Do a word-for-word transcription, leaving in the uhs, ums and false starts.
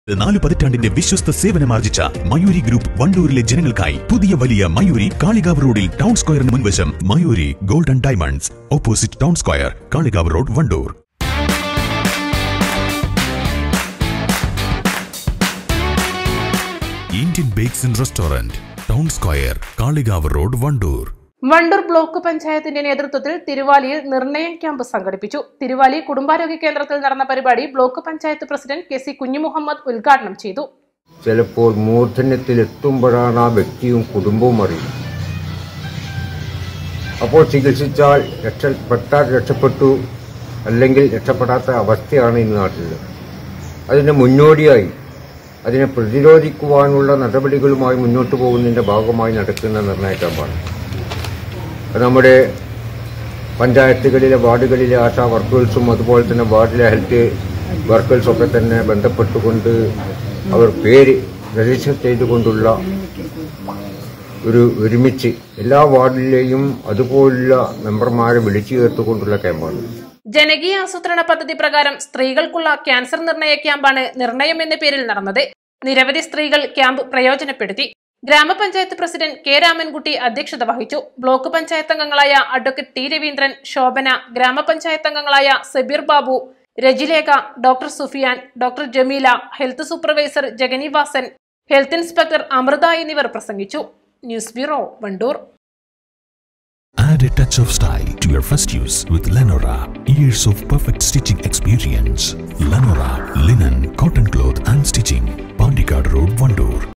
നാല് പതിറ്റാണ്ടിന്റെ വിശ്വസ്ത സേവനമാർജിച്ച മയൂരി ഗ്രൂപ്പ് വണ്ടൂരിലെ ജനങ്ങൾക്കായി പുതിയ വലിയ മയൂരി കാളികാവ് റോഡിൽ ടൗൺ സ്ക്വയറിന് മുൻവശം Mayuri golden diamonds opposite town square Kalikavu road Wandoor. Indian bakes and restaurant town square Kalikavu road Wandoor. Wandoor block പഞ്ചായത്തിന്റെ നേതൃത്വത്തിൽ തിരുവാലിയിൽ നിർണയ ക്യാമ്പ് സംഘടിപ്പിച്ചു. തിരുവാലി കുടുംബാരോഗ്യ കേന്ദ്രത്തിൽ നടന്ന പരിപാടി block panchayat president K C Kunjumuhammed ഉദ്ഘാടനം ചെയ്തു. ചിലപ്പോൾ മൂർധന്യത്തിലെത്തുമ്പോഴാണ് ആ വ്യക്തിയും കുടുംബവും അറിയുന്നത്. അപ്പോൾ ചികിത്സിച്ചാൽ രക്ഷപ്പെട്ടാൽ രക്ഷപ്പെട്ടു, അല്ലെങ്കിൽ രക്ഷപ്പെടാത്ത അവസ്ഥയാണ് ഇന്ന് നാട്ടിൽ. അതിന് മുന്നോടിയായി അതിനെ പ്രതിരോധിക്കുവാനുള്ള നടപടികളുമായി മുന്നോട്ട് പോകുന്നതിന്റെ ഭാഗമായി നടക്കുന്ന നിർണയ ക്യാമ്പാണ്. നമ്മുടെ പഞ്ചായത്തുകളിലെ വാർഡുകളിലെ ആശാ വർക്കേഴ്സും അതുപോലെ തന്നെ വാർഡിലെ ഹെൽത്ത് വർക്കേഴ്സൊക്കെ തന്നെ ബന്ധപ്പെട്ടുകൊണ്ട് അവർ പേര് രജിസ്റ്റർ ചെയ്തുകൊണ്ടുള്ള ഒരു ഒരുമിച്ച് എല്ലാ വാർഡിലെയും അതുപോലുള്ള മെമ്പർമാരെ വിളിച്ചു ചേർത്തുകൊണ്ടുള്ള ക്യാമ്പാണ്. ജനകീയ ആസൂത്രണ പദ്ധതി പ്രകാരം സ്ത്രീകൾക്കുള്ള ക്യാൻസർ നിർണയ ക്യാമ്പാണ് നിർണയം എന്ന പേരിൽ നടന്നത്. നിരവധി സ്ത്രീകൾ ക്യാമ്പ് പ്രയോജനപ്പെടുത്തി. ഗ്രാമപഞ്ചായത്ത് പ്രസിഡന്റ് കെ രാമൻകുട്ടി അധ്യക്ഷത വഹിച്ചു. ബ്ലോക്ക് പഞ്ചായത്ത് അംഗങ്ങളായ അഡ്വക്കേറ്റ് ടി രവീന്ദ്രൻ, ശോഭന, ഗ്രാമപഞ്ചായത്ത് അംഗങ്ങളായ Sabeer Babu, Rajilekha, doctor Sufiyan, doctor Jameela, health supervisor Jaganivasan, health inspector Amrutha എന്നിവർ പ്രസംഗിച്ചു. News bureau Wandoor. Add a touch of style to your first use with Lenora. Years of perfect stitching experience. Lenora, linen, cotton cloth and stitching. Pandikad Road, Vandoor.